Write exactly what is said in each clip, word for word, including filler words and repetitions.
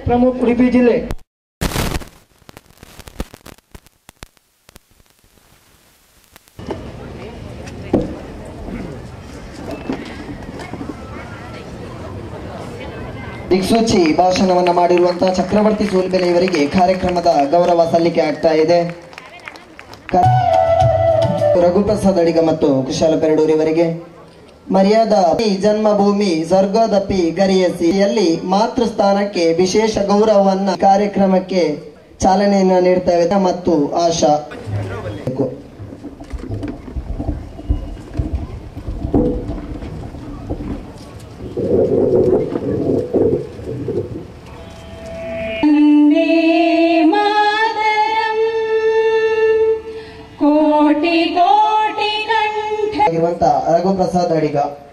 प्रमुख उडुपी जिले ದಿಕ್ಸೂಚಿ ಭಾಷಣವನ್ನು ಮಾಡಿರುವಂತಹ ಚಕ್ರವರ್ತಿ ಸೂಲ್ಬೆಲೆ ಇವರಿಗೆ ಕಾರ್ಯಕ್ರಮದ ಗೌರವ ಸಲ್ಲಿಕೆ ಆಗ್ತಾ ಇದೆ. ರಘುಪ್ರಸಾದ್ ಅಡಿಗ ಮತ್ತು ಕುಶಾಲ ಪೆರಡೂರ್ ಇವರಿಗೆ ಮರ್ಯಾದಾ ಜನ್ಮಭೂಮಿ ಸ್ವರ್ಗೋದಪಿ ಗರಿಯಸಿಯಲ್ಲಿ ಮಾತೃ ಸ್ಥಾನಕ್ಕೆ ವಿಶೇಷ ಗೌರವವನ್ನ ಕಾರ್ಯಕ್ರಮಕ್ಕೆ ಚಾಲನೆಯನ್ನು ನೀಡ್ತೇವೆ ಮತ್ತು ಆಶಾ रघुप्रसाद अडिग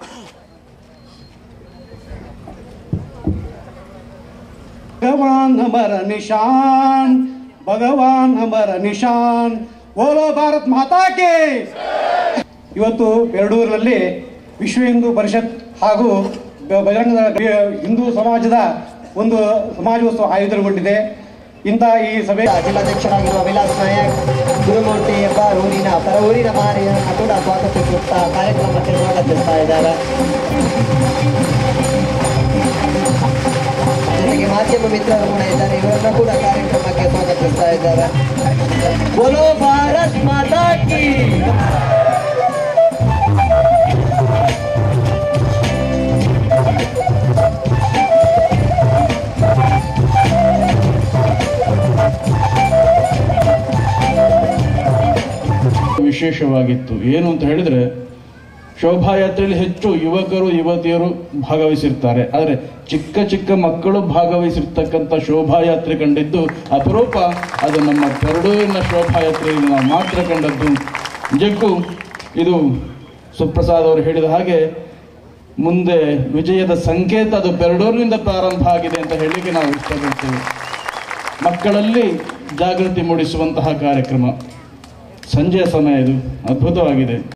भगवान हमारा निशान भगवान हमारा निशान बोलो भारत माता के ಇವತ್ತು ಪೆರಡೂರಿನಲ್ಲಿ ವಿಶ್ವ ಹಿಂದೂ ಪರಿಷತ್ ಹಾಗೂ ಬಜರಂಗದಳ ಹಿಂದೂ ಸಮಾಜದ ಒಂದು ಸಮಾಜೋತ್ಸವ ಆಯೋಜನೆಗೊಂಡಿದೆ. ಇಂಥ ಈ ಸಭೆ ಜಿಲ್ಲಾಧ್ಯಕ್ಷರಾಗಿರುವ ವಿಲಾಸ್ ನಾಯಕ್ ಗುರುಮೂರ್ತಿ ಎಂಬ ಊರಿನ ಪರ ಊರಿನ ಮಾರಿಯನ್ನು ಕೂಡ ಸ್ವಾಗತಿಸುತ್ತಾ ಕಾರ್ಯಕ್ರಮಕ್ಕೆ ಸ್ವಾಗತಿಸ್ತಾ ಇದ್ದಾರೆ. ಜೊತೆಗೆ ಮಾಧ್ಯಮ ಮಿತ್ರರು ಕೂಡ ಇದ್ದಾರೆ, ಇವರನ್ನ ಕೂಡ ಕಾರ್ಯಕ್ರಮಕ್ಕೆ ಸ್ವಾಗತಿಸ್ತಾ ಇದ್ದಾರೆ. ಬೋಲೋ ಭಾರತ್ ಮಾತಾ ಕಿ. ವಿಶೇಷವಾಗಿತ್ತು. ಏನು ಅಂತ ಹೇಳಿದ್ರೆ, ಶೋಭಾಯಾತ್ರೆಯಲ್ಲಿ ಹೆಚ್ಚು ಯುವಕರು ಯುವತಿಯರು ಭಾಗವಹಿಸಿರ್ತಾರೆ, ಆದರೆ ಚಿಕ್ಕ ಚಿಕ್ಕ ಮಕ್ಕಳು ಭಾಗವಹಿಸಿರ್ತಕ್ಕಂಥ ಶೋಭಾಯಾತ್ರೆ ಕಂಡಿದ್ದು ಅಪರೂಪ. ಅದು ನಮ್ಮ ಪೆರಡೂರಿನ ಶೋಭಾಯಾತ್ರೆಯಲ್ಲಿ ನಾವು ಮಾತ್ರ ಕಂಡದ್ದು. ನಿಜಕ್ಕೂ ಇದು ಸುಪ್ರಸಾದ್ ಅವರು ಹೇಳಿದ ಹಾಗೆ ಮುಂದೆ ವಿಜಯದ ಸಂಕೇತ ಅದು ಪೆರಡೂರಿನಿಂದ ಪ್ರಾರಂಭ ಆಗಿದೆ ಅಂತ ಹೇಳಿಕ್ಕೆ ನಾವು ಇಷ್ಟಪಡ್ತೇವೆ. ಮಕ್ಕಳಲ್ಲಿ ಜಾಗೃತಿ ಮೂಡಿಸುವಂತಹ ಕಾರ್ಯಕ್ರಮ ಸಂಜೆಯ ಸಮಯ ಇದು ಅದ್ಭುತವಾಗಿದೆ.